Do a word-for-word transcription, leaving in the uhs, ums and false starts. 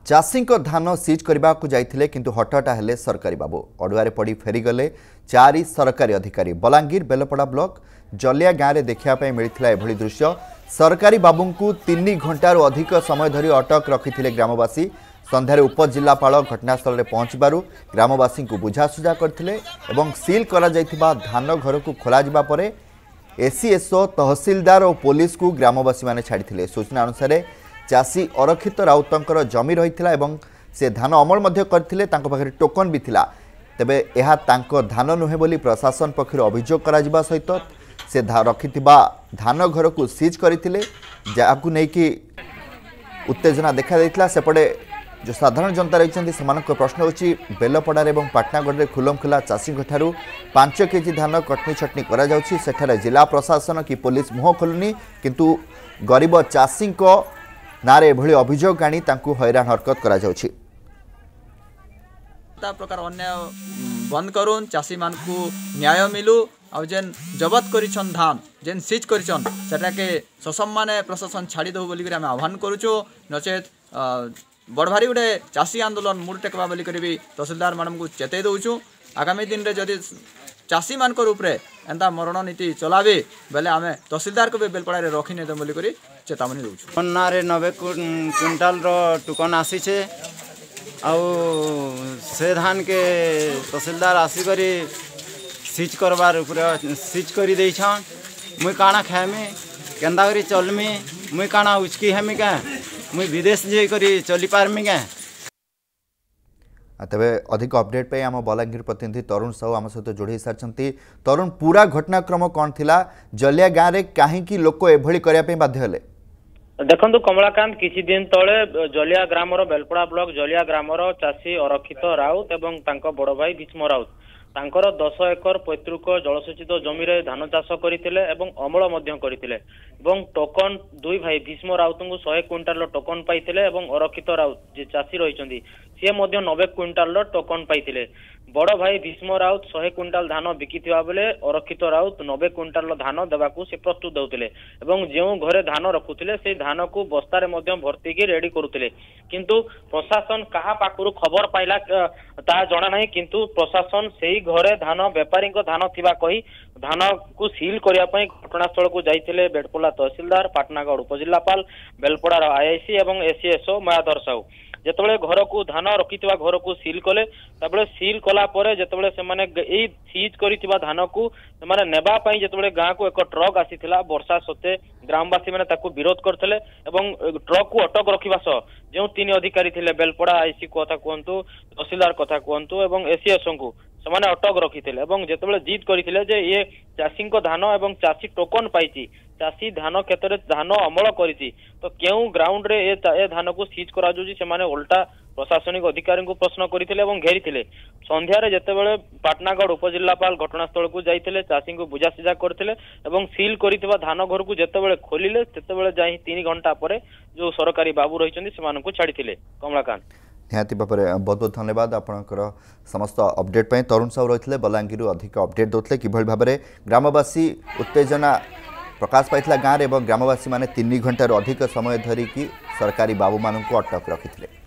चाषी धान सीज करने को जाइए किंतु हटहटा हेले सरकारी बाबू अड़ुआरे पड़ी फेरीगले चारि सरकारी अधिकारी। बलांगीर बेलपड़ा ब्लॉक जलिया गाँव में देखापी मिलता एभली दृश्य। सरकारी बाबू को तीन घंटार अधिक समय धरी अटक रखी ग्रामवासी। संध्यारे उपजिलापाल घटनास्थल में पहुंचबारु ग्रामवासी को बुझासुझा करथिले एवं सील करा जाइथिबा धान घर को खोला जिबा परे एसीएसओ तहसीलदार और पुलिस को ग्रामवासी माने छाड़िथिले। सूचना अनुसार चाषी अरक्षित राउतंकर जमी रही एवं से धान अमल मध्य करथिले, तांको पाखरे टोकन भी थिला। तेबे एहा तांको धान नुहे बोली प्रशासन पक्षर अभियोग करा जिबा सहित से धा रखिथिबा धान घर को सीज करथिले, जाकु नै कि उत्तेजना देखा दैथिला। सेपटे जो साधारण जनता रही से प्रश्न होची बेलपड़ार और पाटनागढ़ में खुलम खुला चाषी ठारू पांच केजी धान कटनी छटनी करा जाउछि। सेठारे जिला प्रशासन कि पुलिस मुह खोलुनी, किंतु गरीब चाषी नारे एभली अभियोग आनी तांकु हैरान हरकत करा जाउछि। प्रकार अन्याय बंद करूँ, चाषी मान को न्याय मिलू और जेन जबत करिछन धान जेन सीज करिछन सेटाके ससम्माने प्रशासन छाड़ी दो बोली आम आह्वान करुचु। नचेत बड़ भारी गोटे चाषी आंदोलन मुड़ टेकवा बोली भी तहसीलदार मान को चेतई दौचु। आगामी दिन में जदि चाषी मान रूप एंता मरण नीति चलाबे बेले आम तहसीलदार को भी बेलपड़ा रखी नहीं बोली चेतावनी दौचु। नारे नबे क्विंटाल टोकन आसी से धान के तहसीलदार आसिक सीज करवार सीज कर देछन। मुई काना खाएमी केन्दा करी चलमी, मुई काना उचकी हेमी क्या मुई विदेश जाकर चली पारमी क्या। तेबे अधिक अपडेट पे आम बलांगीर प्रतिनिधि तरुण साहू आम सहित जोड़ी सारी। तरुण, पूरा घटनाक्रम कौन थिला? जलिया गाँव में कहीं लोक एभली करने बाध्य हेले? देखो कमलाकांत, किसी दिन तले जलिया ग्रामर बेलपड़ा ब्लॉक जलिया ग्रामर चाषी अरक्षित राउत एवं तांको बड़ भाई भीष्म राउत तांकर दस एकर पैतृक जलसेचित जमी रे धान चाष करथिले एवं अमल मध्य करथिले एवं टोकन दुई भाई भीष्म राउत को सौ क्विंटाल टोकन पाइथिले एवं अरक्षित राउत जे चाषी रहिचंदी से मध्य नब्बे क्विंटाल टोकन पाइथिले। बड़ भाई भीष्म राउत सौ क्विंटाल धान बिकिथिबा बेले अरक्षित राउत नब्बे क्विंटाल धान देवाकू से प्रस्तुत दउथिले एवं जो घरे धान रखुथिले से धान को बस्तारे मध्य भर्ती की रेडी करुथिले। किंतु प्रशासन कहा पाखरु खबर पाइला ता जणा नहीं, किंतु प्रशासन सेही घरे धान बेपारी धान थिबा कही धान को सील करिया पई घटनास्थल को जाइथिले बेडपोला तहसीलदार, पाटनागढ़ उपजिलापाल, बेलपड़ार आईआईसी एवं एसीएसओ मायाधर साहू। जेतबेले घर को धान रखिथिबा घर को सील कले तबले सील कला परे जेतबेले से माने एई सीज करिथिबा धान को माने नेबा पई जेतबेले गाँ को एक ट्रक आसीथिला वर्षा सते ग्रामवासी माने ताकू विरोध करथिले एवं ट्रक को अटक रखिबा सह जो तीन अधिकारी थिले बेलपड़ा आईसी कथा कहंतु, तहसीलदार कथा कहंतु एवं एसीएसओ को समाने अटक रखिथिले एवं जेतबेले जीत करिथिले जे ये चाषी को धान एवं चाषी टोकन पाइछि, चाषी धान क्षेत्र में धान अमल करिछि तो केउ ग्राउंड रे ए, ए धान को सीज करा जोजी से माने उल्टा प्रशासनिक अधिकारी को प्रश्न करथिले एवं घेरिथिले। संध्यारे जेतेबेले पाटनागढ़ उपजिलापाल घटनास्थल को जाइथिले, चाषी को बुझासुझा करथिले एवं सील करिथिबा धान घर को जेतेबेले खोलिले तेतेबेले जाई तीन घंटा परे जो सरकारी बाबू रहिचंदी सेमानकु छाड़िथिले। कमलाकांत, निहाती भाव में बहुत बहुत धन्यवाद आपणकर समस्त अपडेट पे। तरुण साहू रही बलांगीर अधिक अपडेट देते किभली भाव में ग्रामवासी उत्तेजना प्रकाश पाई गाँव में ग्रामवासी माने तीन घंटार अधिक समय धरिकी सरकारी बाबू मानू अटक रखिथिले।